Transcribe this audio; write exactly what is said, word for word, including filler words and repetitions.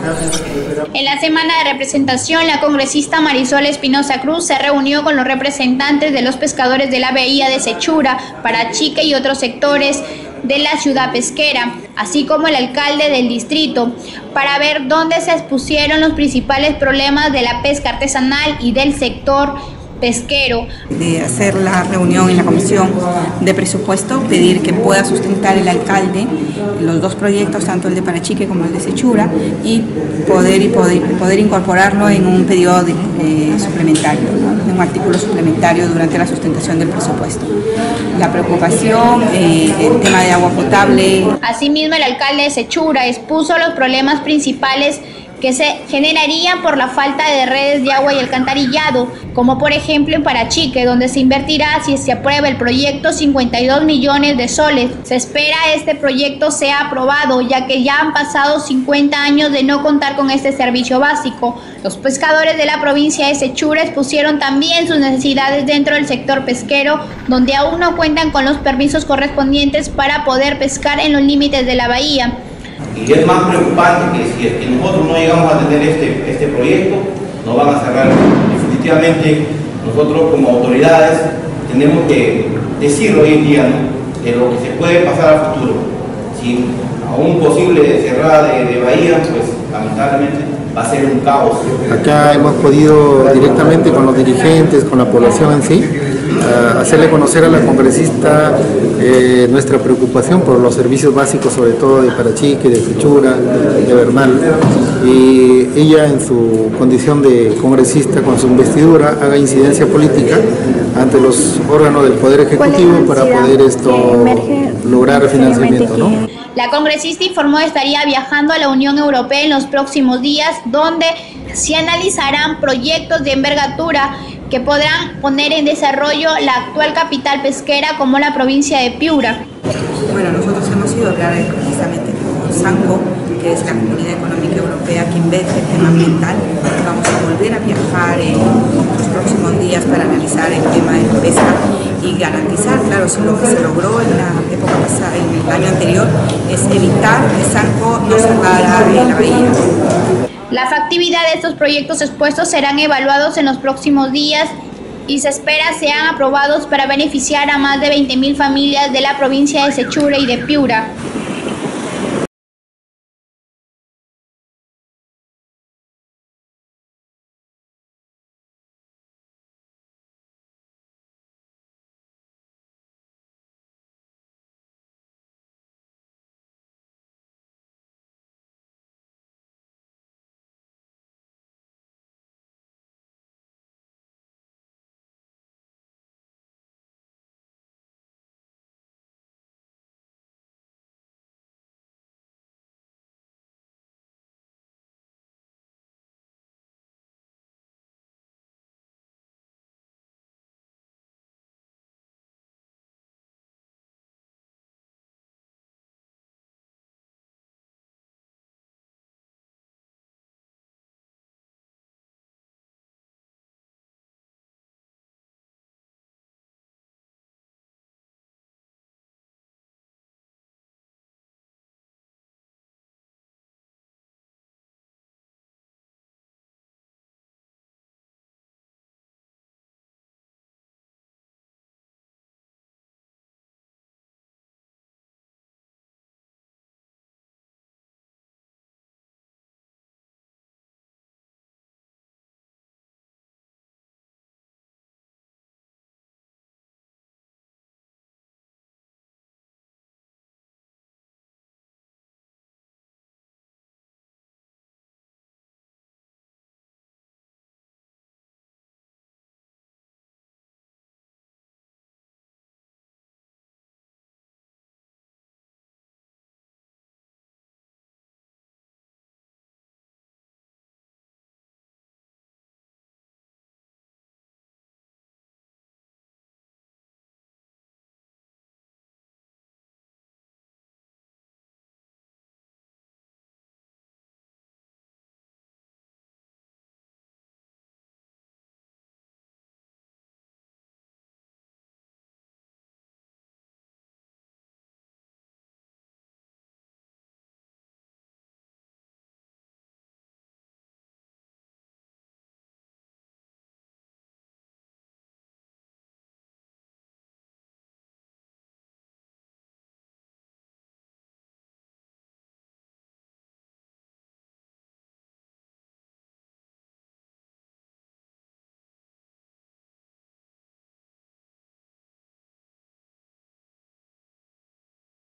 En la semana de representación, la congresista Marisol Espinosa Cruz se reunió con los representantes de los pescadores de la bahía de Sechura, Parachique y otros sectores de la ciudad pesquera, así como el alcalde del distrito, para ver dónde se expusieron los principales problemas de la pesca artesanal y del sector pesquero. De hacer la reunión en la comisión de presupuesto, pedir que pueda sustentar el alcalde los dos proyectos, tanto el de Parachique como el de Sechura, y poder, y poder, poder incorporarlo en un periodo de, eh, suplementario, ¿no? En un artículo suplementario durante la sustentación del presupuesto. La preocupación, eh, el tema de agua potable. Asimismo, el alcalde de Sechura expuso los problemas principales que se generarían por la falta de redes de agua y alcantarillado, como por ejemplo en Parachique, donde se invertirá, si se aprueba el proyecto, cincuenta y dos millones de soles. Se espera este proyecto sea aprobado, ya que ya han pasado cincuenta años de no contar con este servicio básico. Los pescadores de la provincia de Sechura expusieron también sus necesidades dentro del sector pesquero, donde aún no cuentan con los permisos correspondientes para poder pescar en los límites de la bahía. Y es más preocupante que si es que nosotros no llegamos a tener este, este proyecto, nos van a cerrar. Definitivamente nosotros como autoridades tenemos que decirlo hoy en día, ¿no?, de lo que se puede pasar al futuro. Si a un posible cerrada de, de bahía, pues lamentablemente va a ser un caos. Acá hemos podido directamente con los dirigentes, con la población en sí, uh, hacerle conocer a la congresista eh, nuestra preocupación por los servicios básicos, sobre todo de Parachique, de Sechura, de Bernal, y ella en su condición de congresista, con su investidura, haga incidencia política ante los órganos del Poder Ejecutivo para poder esto lograr financiamiento, ¿no? La congresista informó que estaría viajando a la Unión Europea en los próximos días, donde se analizarán proyectos de envergadura que podrán poner en desarrollo la actual capital pesquera como la provincia de Piura. Bueno, nosotros hemos ido a hablar precisamente con SANCO, que es la Comunidad Económica Europea que invierte el tema ambiental. Vamos a volver a viajar en los próximos días para analizar el tema de la pesca y garantizar, claro, si lo que se logró en la época pasada, en el año anterior, es evitar que SANCO no cerrara la bahía. La factibilidad de estos proyectos expuestos serán evaluados en los próximos días y se espera sean aprobados para beneficiar a más de veinte mil familias de la provincia de Sechura y de Piura.